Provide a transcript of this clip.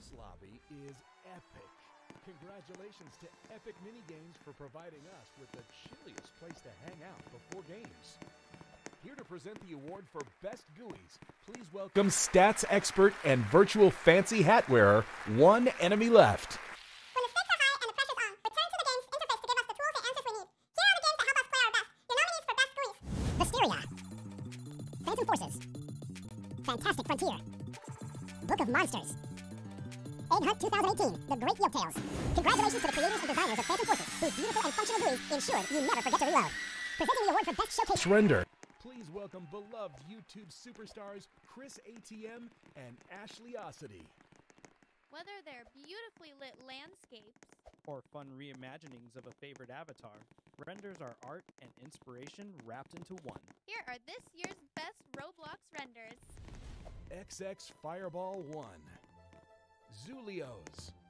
This lobby is epic. Congratulations to Epic Minigames for providing us with the chilliest place to hang out before games. Here to present the award for Best GUIs, please welcome stats expert and virtual fancy hat wearer, One Enemy Left. When the stakes are high and the pressure's on, return to the game's interface to give us the tools and answers we need. Here are the games that help us play our best. Your nominees for Best GUIs. Mysteria. Phantom Forces. Fantastic Frontier. Book of Monsters. Egg Hunt 2018, The Great Yoke Tales. Congratulations to the creators and designers of Phantom Forces, whose beautiful and functional GUIs ensure you never forget to reload. Presenting the award for Best Showcase. Render. Please welcome beloved YouTube superstars Chris ATM and Ashley Ossity. Whether they're beautifully lit landscapes or fun reimaginings of a favorite avatar, renders are art and inspiration wrapped into one. here are this year's best Roblox renders. XX Fireball 1. Zulios.